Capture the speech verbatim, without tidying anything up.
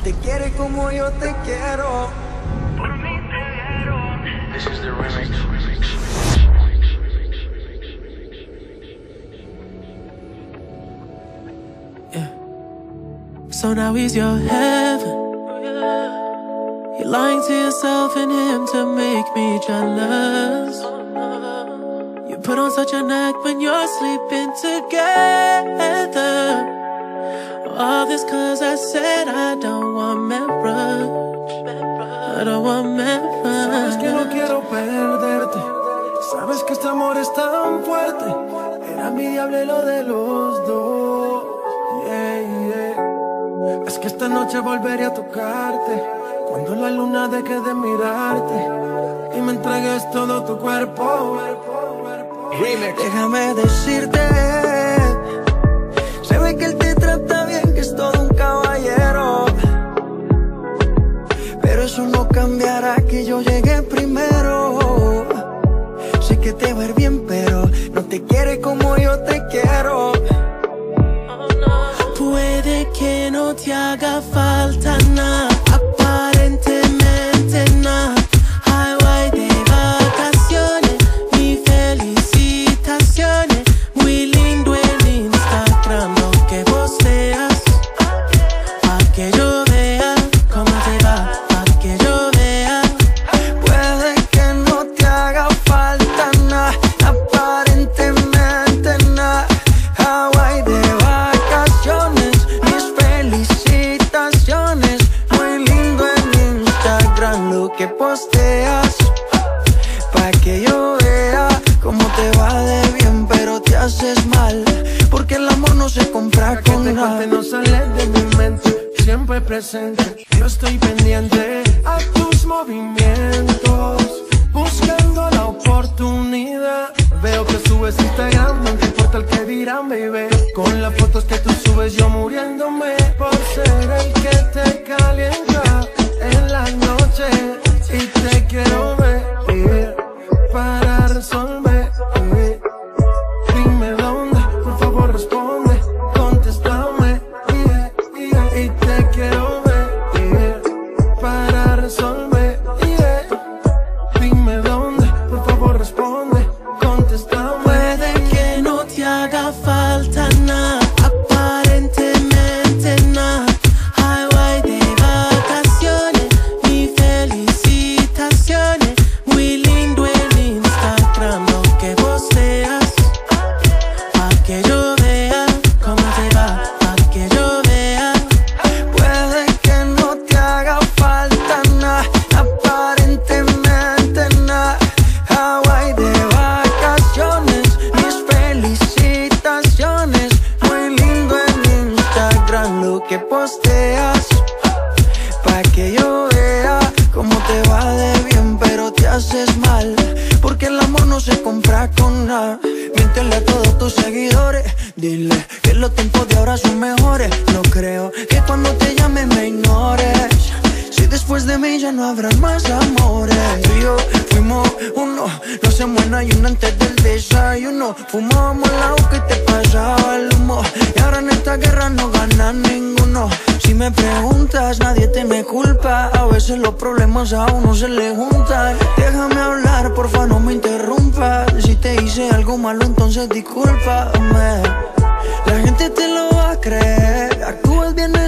te quiere como yo te quiero. Por mí te dieron. This is the remix. Yeah. So now he's your heaven. You're lying to yourself and him to make me jealous. You put on such an act when you're sleeping together. All this cause I said I don't want marriage. I don't want marriage. Sabes que no quiero perderte. Sabes que este amor es tan fuerte. Era mi diablo lo de los dos. Yeah, yeah. Es que esta noche volveré a tocarte. Cuando la luna deje de mirarte y me entregues todo tu cuerpo. Remix. Déjame decirte, se ve que él te trata bien, que es todo un caballero. Pero eso no cambiará que yo llegué primero. Sé que te va a ir bien, pero no te quiere como yo te quiero. Puede que no te haga falta nada, aparentemente nada. Highway de vacaciones, mis felicitaciones. Muy lindo en Instagram lo que posteas, pa' que yo vea cómo te va, pa' que yo vea. Puede que no te haga falta nada, aparentemente nada. Hawaii de vacaciones, mis felicitaciones. Muy lindo en Instagram lo que posteas, pa' que yo vea cómo te va de bien, pero te haces mal, porque el amor no se compra Que con te nada. cuente no sale de mi mente, siempre presente. Yo estoy pendiente a tus movimientos, buscando la oportunidad. Veo que subes Instagram, no te importa el que dirán, baby. Con las fotos que tú subes yo muriéndome por ser el que te calienta en la noche. Y te quiero ver para resolver. Dime dónde, por favor responde, contéstame. Yeah, yeah. Y te quiero ver para resolver. Yeah. Dime dónde, por favor responde, contéstame. Puede que no te haga falta nada, aparentemente nada. Highway de vacaciones, mis felicitaciones. Muy lindo en Instagram lo que posteas, pa' que yo vea cómo te va, pa' que yo vea. Puede que no te haga falta nada, aparentemente nada. Hawaii de vacaciones, mis felicitaciones. Muy lindo en Instagram lo que posteas, pa' que yo vea cómo te va de bien, pero te haces mal, porque el amor no se compra con nada. Miéntele a todos tus seguidores, dile que los tiempos de ahora son mejores. No creo que cuando te llame me ignores, si después de mí ya no habrán más amores. Tú y yo fuimos uno, no se muera y uno antes del desayuno. Fumábamos el agua y te pasaba el humo, y ahora en esta guerra no gana ninguno. Si me preguntas, nadie te me culpa, a veces los problemas a uno se le juntan. Déjame hablar, porfa, no me interrumpas. Si te hice algo malo, entonces discúlpame. La gente te lo va a creer, actúas bien